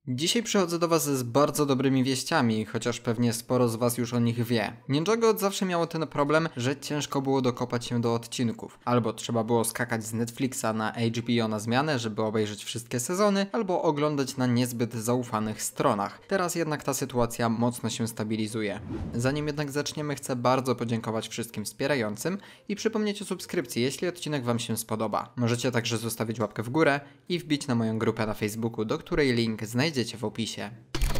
Dzisiaj przychodzę do Was z bardzo dobrymi wieściami, chociaż pewnie sporo z Was już o nich wie. Ninjago od zawsze miało ten problem, że ciężko było dokopać się do odcinków. Albo trzeba było skakać z Netflixa na HBO na zmianę, żeby obejrzeć wszystkie sezony, albo oglądać na niezbyt zaufanych stronach. Teraz jednak ta sytuacja mocno się stabilizuje. Zanim jednak zaczniemy, chcę bardzo podziękować wszystkim wspierającym i przypomnieć o subskrypcji, jeśli odcinek Wam się spodoba. Możecie także zostawić łapkę w górę i wbić na moją grupę na Facebooku, do której link znajdziecie w opisie.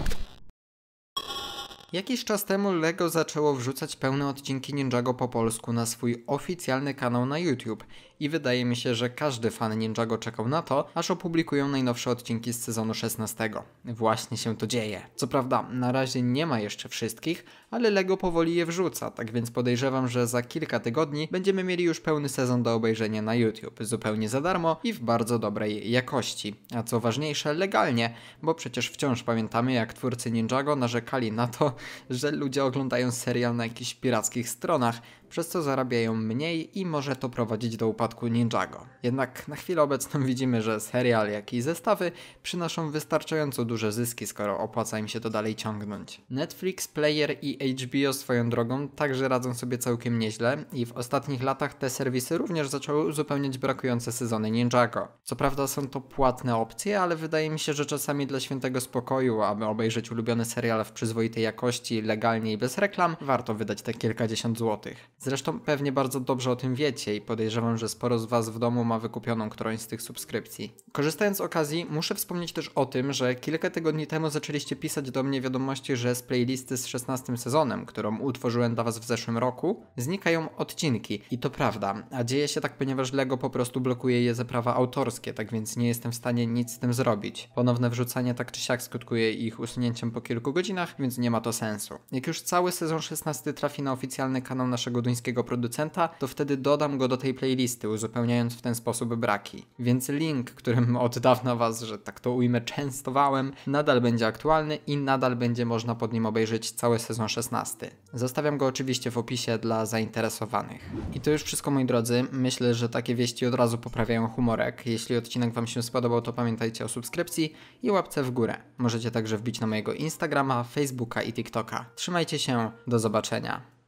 Jakiś czas temu LEGO zaczęło wrzucać pełne odcinki Ninjago po polsku na swój oficjalny kanał na YouTube i wydaje mi się, że każdy fan Ninjago czekał na to, aż opublikują najnowsze odcinki z sezonu 16. Właśnie się to dzieje. Co prawda, na razie nie ma jeszcze wszystkich, ale LEGO powoli je wrzuca, tak więc podejrzewam, że za kilka tygodni będziemy mieli już pełny sezon do obejrzenia na YouTube, zupełnie za darmo i w bardzo dobrej jakości. A co ważniejsze, legalnie, bo przecież wciąż pamiętamy, jak twórcy Ninjago narzekali na to, że ludzie oglądają serial na jakichś pirackich stronach, przez co zarabiają mniej i może to prowadzić do upadku Ninjago. Jednak na chwilę obecną widzimy, że serial, jak i zestawy przynoszą wystarczająco duże zyski, skoro opłaca im się to dalej ciągnąć. Netflix, Player i HBO swoją drogą także radzą sobie całkiem nieźle i w ostatnich latach te serwisy również zaczęły uzupełniać brakujące sezony Ninjago. Co prawda są to płatne opcje, ale wydaje mi się, że czasami dla świętego spokoju, aby obejrzeć ulubiony serial w przyzwoitej jakości, legalnie i bez reklam, warto wydać te kilkadziesiąt złotych. Zresztą pewnie bardzo dobrze o tym wiecie i podejrzewam, że sporo z Was w domu ma wykupioną którąś z tych subskrypcji. Korzystając z okazji, muszę wspomnieć też o tym, że kilka tygodni temu zaczęliście pisać do mnie wiadomości, że z playlisty z 16 sezonem, którą utworzyłem dla Was w zeszłym roku, znikają odcinki. I to prawda, a dzieje się tak, ponieważ LEGO po prostu blokuje je za prawa autorskie, tak więc nie jestem w stanie nic z tym zrobić. Ponowne wrzucanie tak czy siak skutkuje ich usunięciem po kilku godzinach, więc nie ma to sensu. Jak już cały sezon 16 trafi na oficjalny kanał naszego duńskiego producenta, to wtedy dodam go do tej playlisty, uzupełniając w ten sposób braki. Więc link, którym od dawna Was, że tak to ujmę, częstowałem, nadal będzie aktualny i nadal będzie można pod nim obejrzeć cały sezon 16. Zostawiam go oczywiście w opisie dla zainteresowanych. I to już wszystko, moi drodzy. Myślę, że takie wieści od razu poprawiają humorek. Jeśli odcinek Wam się spodobał, to pamiętajcie o subskrypcji i łapce w górę. Możecie także wbić na mojego Instagrama, Facebooka i TikToka. Trzymajcie się, do zobaczenia.